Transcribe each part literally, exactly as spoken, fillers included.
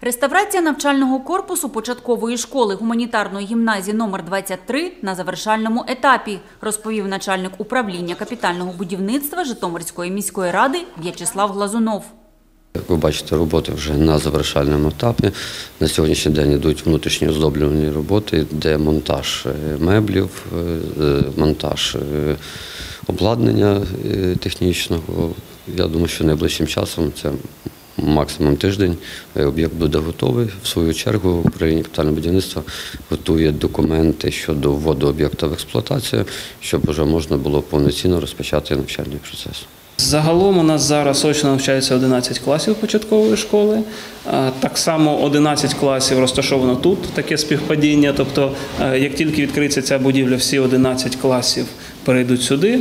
Реставрація навчального корпусу початкової школи гуманітарної гімназії номер двадцять три на завершальному етапі, розповів начальник управління капітального будівництва Житомирської міської ради В'ячеслав Глазунов. Як ви бачите, роботи вже на завершальному етапі. На сьогоднішній день йдуть внутрішні оздоблювальні роботи, де монтаж меблів, монтаж обладнання технічного. Я думаю, що найближчим часом, це максимум тиждень, об'єкт буде готовий. В свою чергу управління капітального будівництва готує документи щодо вводу об'єкта в експлуатацію, щоб вже можна було повноцінно розпочати навчальний процес. Загалом у нас зараз очно навчається одинадцять класів початкової школи. Так само одинадцять класів розташовано тут, таке співпадіння. Тобто, як тільки відкриється ця будівля, всі одинадцять класів перейдуть сюди.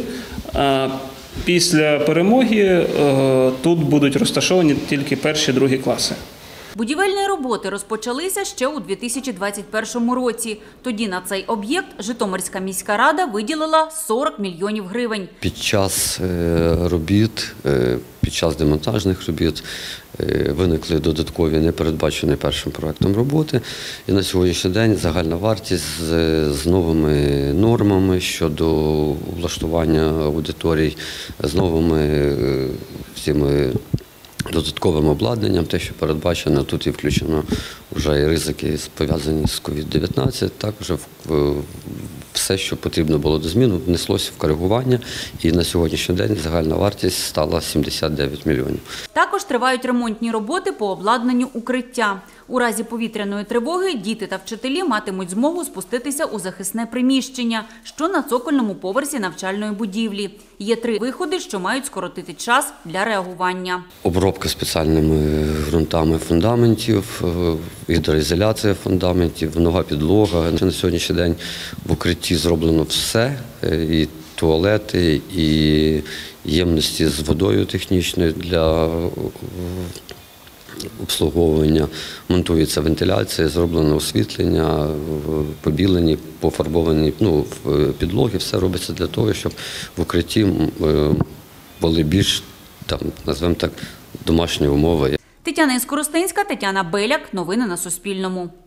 Після перемоги тут будуть розташовані тільки перші, другі класи. Будівельні роботи розпочалися ще у дві тисячі двадцять першому році. Тоді на цей об'єкт Житомирська міська рада виділила сорок мільйонів гривень. Під час робіт, під час демонтажних робіт виникли додаткові, непередбачені першим проектом роботи. І на сьогоднішній день загальна вартість з новими нормами щодо влаштування аудиторій, з новими всіми додатковим обладнанням, те, що передбачено, тут і включено вже і ризики, пов'язані з ковід дев'ятнадцять, також все, що потрібно було до зміни, внеслося в коригування, і на сьогоднішній день загальна вартість стала сімдесят дев'ять мільйонів. Також тривають ремонтні роботи по обладнанню укриття. У разі повітряної тривоги діти та вчителі матимуть змогу спуститися у захисне приміщення, що на цокольному поверсі навчальної будівлі. Є три виходи, що мають скоротити час для реагування. Обробка спеціальними ґрунтами фундаментів, гідроізоляція фундаментів, нова підлога. На сьогоднішній день в укритті зроблено все, і туалети, і ємності з водою технічною для обслуговування, монтується вентиляція, зроблено освітлення, побілені, пофарбовані ну, підлоги. Все робиться для того, щоб в укритті були більш, там, назвемо так, домашні умови. Тетяна Іскоростенська, Тетяна Беляк. Новини на Суспільному.